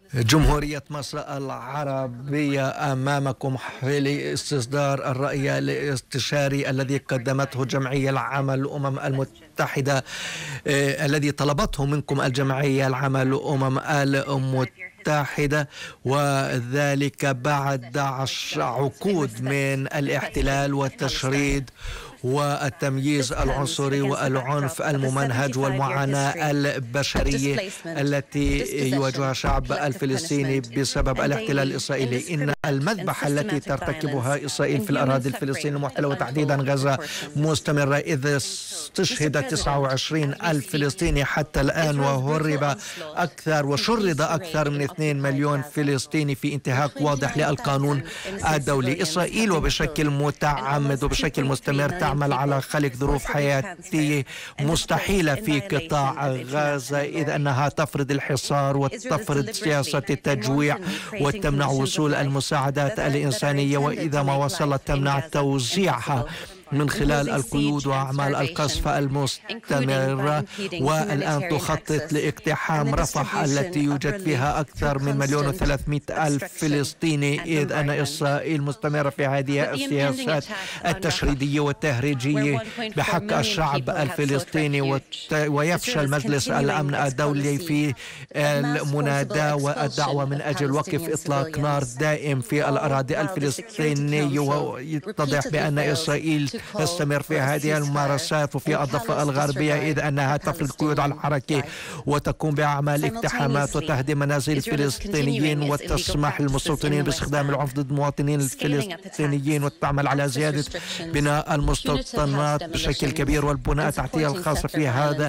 جمهورية مصر العربية أمامكم في استصدار الرأي الاستشاري الذي قدمته الجمعية العامة للأمم المتحدة، الذي طلبته منكم الجمعية العامة للأمم المتحدة، وذلك بعد عقود من الاحتلال والتشريد والتمييز العنصري والعنف الممنهج والمعاناة البشرية التي يواجهها الشعب الفلسطيني بسبب الاحتلال الإسرائيلي. إن المذبحة التي ترتكبها إسرائيل في الأراضي الفلسطينية المحتلة وتحديدا غزة مستمرة، إذ استشهد 29 ألف فلسطيني حتى الآن، وهرب أكثر وشرد أكثر من 2 مليون فلسطيني في انتهاك واضح للقانون الدولي. إسرائيل وبشكل متعمد وبشكل مستمر تعمل على خلق ظروف حياتية مستحيلة في قطاع غزة، إذ أنها تفرض الحصار وتفرض سياسة التجويع وتمنع وصول المساعدات الإنسانية، وإذا ما وصلت تمنع توزيعها من خلال القيود وأعمال القصف المستمرة. والآن تخطط لاقتحام رفح التي يوجد فيها أكثر من 1,300,000 فلسطيني، إذ أن إسرائيل مستمرة في هذه السياسات التشريدية والتهريجية بحق الشعب الفلسطيني. ويفشل مجلس الأمن الدولي في المناداة والدعوة من أجل وقف إطلاق نار دائم في الأراضي الفلسطينية، ويتضح بأن إسرائيل تستمر في هذه الممارسات وفي الضفة الغربية، إذ أنها تفرض قيود على الحركة وتقوم بأعمال اقتحامات وتهدم منازل الفلسطينيين وتسمح للمستوطنين باستخدام العنف ضد المواطنين الفلسطينيين، وتعمل على زيادة بناء المستوطنات بشكل كبير والبناء التحتية الخاصة في هذا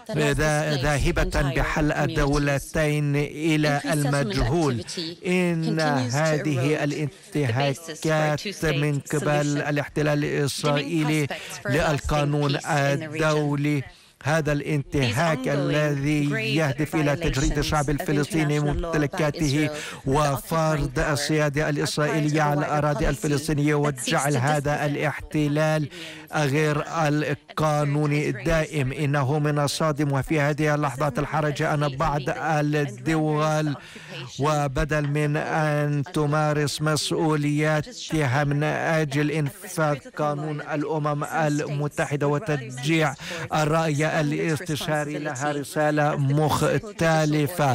ذاهبة بحل الدولتين إلى المجهول. إن هذه الانتهاكات من قبل الاحتلال الإسرائيلي للقانون الدولي، هذا الانتهاك الذي يهدف إلى تجريد الشعب الفلسطيني ممتلكاته وفرض السيادة الإسرائيلية على الأراضي الفلسطينية، وجعل هذا الاحتلال غير القانوني الدائم. إنه من الصادم وفي هذه اللحظات الحرجة أن بعض الدول، وبدل من أن تمارس مسؤولياتها من أجل إنفاذ قانون الأمم المتحدة وتشجيع الرأي الاستشاري، لها رسالة مختلفة،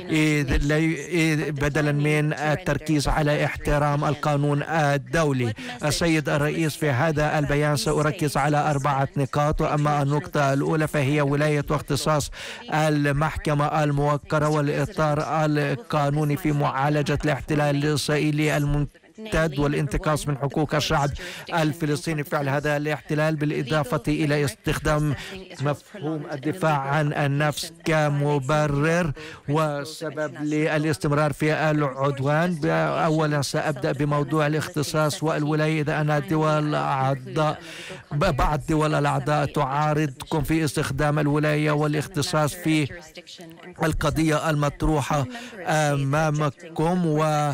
بدلا من التركيز على احترام القانون الدولي. السيد الرئيس، في هذا البيان سأركز على 4 نقاط، وأما النقطة الأولى فهي ولاية واختصاص المحكمة الموقرة والإطار القانوني في معالجة الاحتلال الإسرائيلي الممتد والانتقاص من حقوق الشعب الفلسطيني فعل هذا الاحتلال، بالإضافة إلى استخدام مفهوم الدفاع عن النفس كمبرر وسبب للاستمرار في العدوان. أولا سأبدأ بموضوع الاختصاص والولاية، إذا أن بعض دول الأعضاء تعارضكم في استخدام الولاية والاختصاص في القضية المطروحة أمامكم،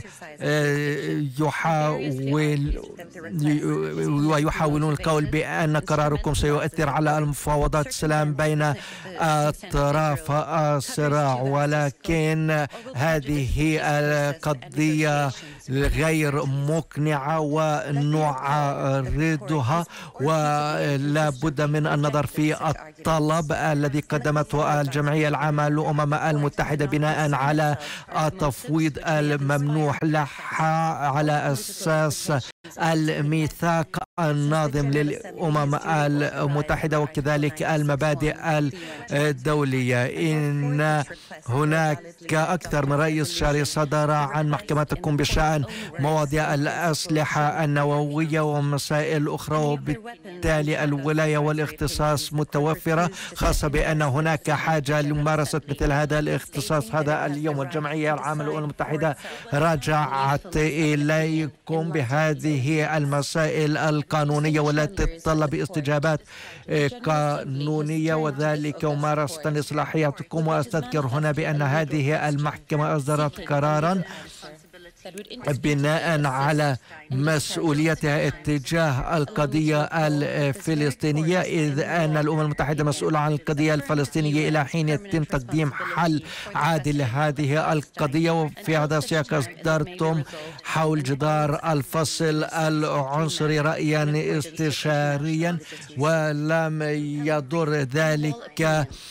ويحاولون القول بأن قراركم سيؤثر على المفاوضات السلام بين أطراف الصراع، ولكن هذه القضية غير مقنعة ونعارضها، ولا بد من النظر في الطلب الذي قدمته الجمعية العامة للأمم المتحدة بناء على التفويض الممنوح لها على أساس الميثاق الناظم للأمم المتحدة وكذلك المبادئ الدولية. إن هناك أكثر من رئيس استشاري صدر عن محكمتكم بشأن مواضيع الأسلحة النووية ومسائل أخرى، وبالتالي الولاية والاختصاص متوفرة، خاصة بأن هناك حاجة لممارسة مثل هذا الاختصاص هذا اليوم. الجمعية العامة للأمم المتحدة رجعت إليكم بهذه المسائل القانونية والتي تتطلب استجابات قانونية وذلك ممارسة إصلاحياتكم. وأستذكر هنا بأن هذه المحكمة أصدرت قرارا بناء على مسؤوليتها اتجاه القضية الفلسطينية، إذ أن الأمم المتحدة مسؤولة عن القضية الفلسطينية إلى حين يتم تقديم حل عادل لهذه القضية. وفي هذا السياق أصدرتم حول جدار الفصل العنصري رأيا استشاريا، ولم يضر ذلك